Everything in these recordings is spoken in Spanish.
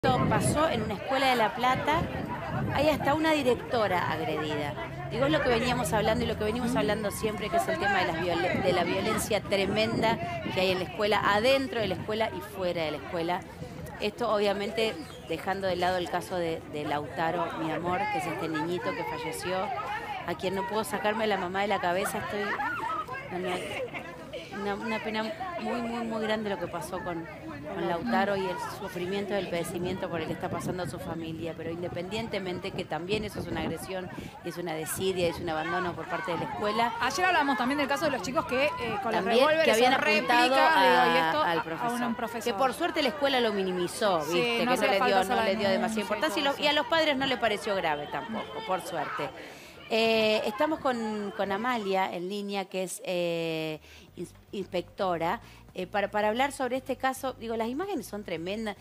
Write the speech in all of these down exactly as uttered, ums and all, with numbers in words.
Esto pasó en una escuela de La Plata, hay hasta una directora agredida. Digo, es lo que veníamos hablando y lo que venimos hablando siempre, que es el tema de, las viol de la violencia tremenda que hay en la escuela, adentro de la escuela y fuera de la escuela. Esto obviamente dejando de lado el caso de, de Lautaro, mi amor, que es este niñito que falleció, a quien no puedo sacarme la mamá de la cabeza. Estoy... No, no, una, una pena muy, muy, muy grande lo que pasó con, con Lautaro y el sufrimiento, el padecimiento por el que está pasando a su familia. Pero independientemente que también eso es una agresión, es una desidia, es un abandono por parte de la escuela. Ayer hablamos también del caso de los chicos que eh, con también, los revólveres que habían apuntado a, esto al a, profesor. a un profesor. Que por suerte la escuela lo minimizó, ¿viste? Sí, que no, no, le dio, no le dio demasiada importancia y, lo, eso. y a los padres no le pareció grave tampoco, por suerte. Eh, estamos con, con Amalia en línea, que es eh, inspectora, eh, para, para hablar sobre este caso. Digo, las imágenes son tremendas.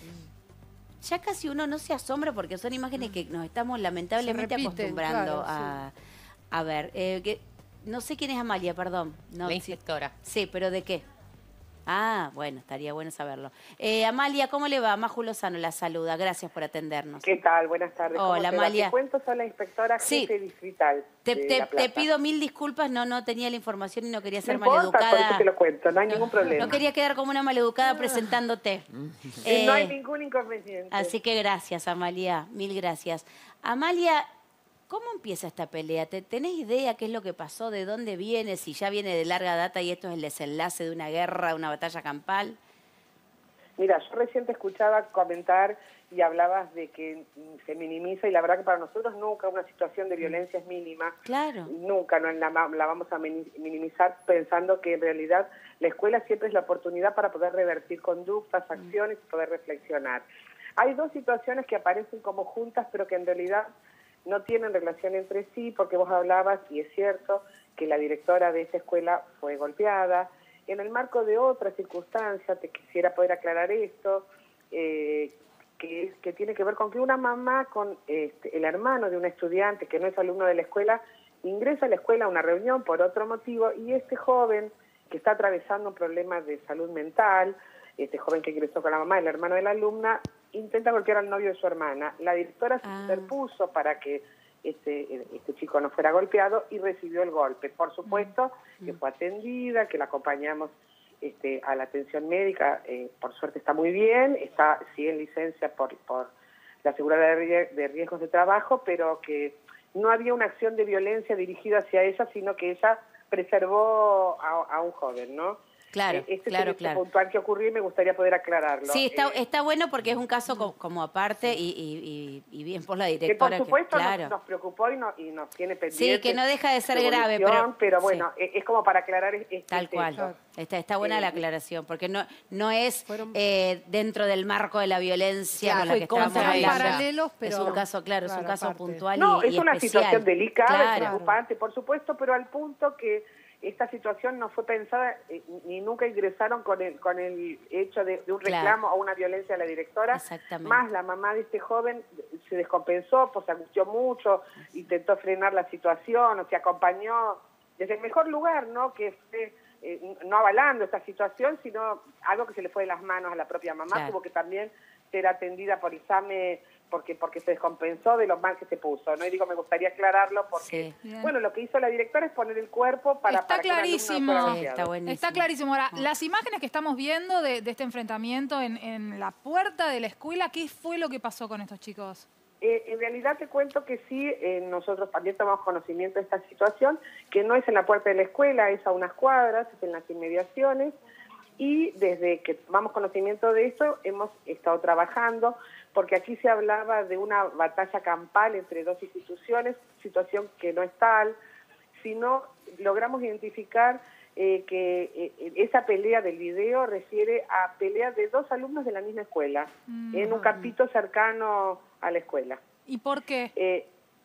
Ya casi uno no se asombra porque son imágenes que nos estamos lamentablemente repiten, acostumbrando claro, a, sí. a ver. Eh, que, no sé quién es Amalia, perdón. No, la inspectora. Sí, pero ¿de qué? Ah, bueno, estaría bueno saberlo. Eh, Amalia, ¿cómo le va? Maju Lozano la saluda. Gracias por atendernos. ¿Qué tal? Buenas tardes. Hola, Amalia. Te cuento, soy la inspectora sí. jefe distrital Te, de te, La Plata. te pido mil disculpas, no no tenía la información y no quería ser no importa, maleducada. Por eso te lo cuento, no hay no, ningún problema. No quería quedar como una maleducada presentándote. eh, no hay ningún inconveniente. Así que gracias, Amalia, mil gracias. Amalia, ¿cómo empieza esta pelea? ¿Tenés idea qué es lo que pasó? ¿De dónde viene? Si ya viene de larga data y esto es el desenlace de una guerra, una batalla campal. Mira, yo recién te escuchaba comentar y hablabas de que se minimiza y la verdad que para nosotros nunca una situación de violencia es mínima. Claro. Nunca no la, la vamos a minimizar pensando que en realidad la escuela siempre es la oportunidad para poder revertir conductas, acciones y poder reflexionar. Hay dos situaciones que aparecen como juntas pero que en realidad no tienen relación entre sí, porque vos hablabas, y es cierto, que la directora de esa escuela fue golpeada. En el marco de otra circunstancia, te quisiera poder aclarar esto, eh, que, que tiene que ver con que una mamá con este, el hermano de un estudiante que no es alumno de la escuela, ingresa a la escuela a una reunión por otro motivo, y este joven que está atravesando un problema de salud mental, este joven que ingresó con la mamá, el hermano de la alumna, intenta golpear al novio de su hermana. La directora se ah. interpuso para que este, este chico no fuera golpeado y recibió el golpe. Por supuesto mm. que fue atendida, que la acompañamos este, a la atención médica, eh, por suerte está muy bien, está sí en licencia por, por la seguridad de riesgos de trabajo, pero que no había una acción de violencia dirigida hacia ella, sino que ella preservó a, a un joven, ¿no? Claro, este claro, es el claro. puntual que ocurrió y me gustaría poder aclararlo. Sí, está, eh, está bueno porque es un caso como, como aparte y, y, y, y bien por la directora. Que por supuesto que, claro. nos, nos preocupó y, no, y nos tiene pendiente. Sí, que no deja de ser grave, pero... Pero bueno, sí. es como para aclarar este Tal cual. Claro. Está, está buena eh, la aclaración, porque no, no es fueron... eh, dentro del marco de la violencia claro, con la que estamos hablando. Paralelos, pero... Es un caso, claro, claro, es un caso aparte. puntual no, y, es y una especial. situación delicada, claro. preocupante, por supuesto, pero al punto que esta situación no fue pensada eh, ni nunca ingresaron con el con el hecho de, de un reclamo claro. o una violencia a la directora. Exactamente. Más la mamá de este joven se descompensó, pues se angustió mucho, intentó frenar la situación, o se acompañó desde el mejor lugar, ¿no? Que fue eh, no avalando esta situación, sino algo que se le fue de las manos a la propia mamá, claro. Tuvo que también ser atendida por examen porque porque se descompensó de lo mal que se puso, ¿no? Y digo, me gustaría aclararlo porque, sí. bueno, lo que hizo la directora es poner el cuerpo para... Está para clarísimo. Que sí, está, está clarísimo. Ahora, oh. las imágenes que estamos viendo de, de este enfrentamiento en, en la puerta de la escuela, ¿qué fue lo que pasó con estos chicos? Eh, en realidad te cuento que sí, eh, nosotros también tomamos conocimiento de esta situación, que no es en la puerta de la escuela, es a unas cuadras, es en las inmediaciones, y desde que tomamos conocimiento de esto hemos estado trabajando, porque aquí se hablaba de una batalla campal entre dos instituciones, situación que no es tal, sino logramos identificar eh, que eh, esa pelea del video refiere a pelea de dos alumnos de la misma escuela, mm. en un campito cercano a la escuela. ¿Y por qué? Eh,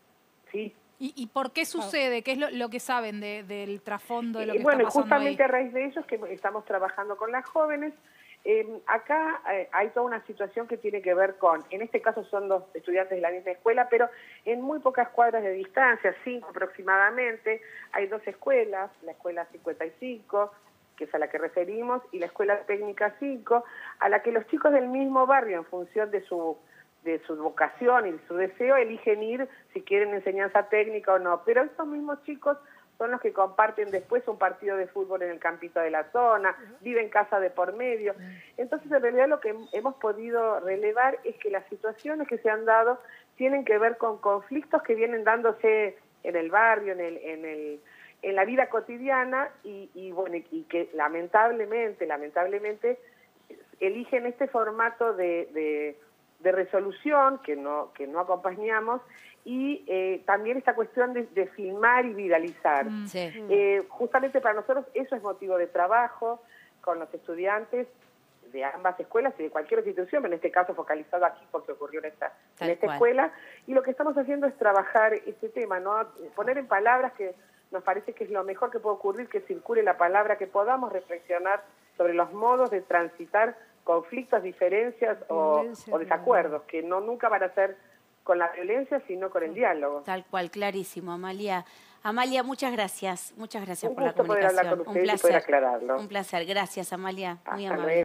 sí. ¿Y, ¿Y por qué sucede? ¿Qué es lo, lo que saben de, del trasfondo de lo que eh, bueno, está pasando justamente ahí? A raíz de eso es que estamos trabajando con las jóvenes. Eh, acá eh, hay toda una situación que tiene que ver con, en este caso son dos estudiantes de la misma escuela, pero en muy pocas cuadras de distancia, cinco aproximadamente, hay dos escuelas, la escuela cincuenta y cinco, que es a la que referimos, y la escuela técnica cinco, a la que los chicos del mismo barrio, en función de su de su vocación y su deseo, eligen ir si quieren enseñanza técnica o no. Pero estos mismos chicos son los que comparten después un partido de fútbol en el campito de la zona, viven casa de por medio. Entonces, en realidad lo que hemos podido relevar es que las situaciones que se han dado tienen que ver con conflictos que vienen dándose en el barrio, en el, en el, en la vida cotidiana y, y bueno, y que lamentablemente, lamentablemente eligen este formato de, de, de resolución que no, que no acompañamos. Y eh, también esta cuestión de, de filmar y viralizar. Sí. Eh, justamente para nosotros eso es motivo de trabajo con los estudiantes de ambas escuelas y de cualquier institución, pero en este caso focalizado aquí porque ocurrió en esta, en esta escuela. Y lo que estamos haciendo es trabajar este tema, ¿no? Poner en palabras que nos parece que es lo mejor que puede ocurrir, que circule la palabra, que podamos reflexionar sobre los modos de transitar conflictos, diferencias o, o desacuerdos, que no nunca van a ser con la violencia, sino con el diálogo. Tal cual, clarísimo, Amalia. Amalia, muchas gracias. Muchas gracias Un por la gusto poder comunicación. hablar con ustedes Un placer. y poder aclararlo. Un placer. Gracias, Amalia. Muy Hasta amable. luego.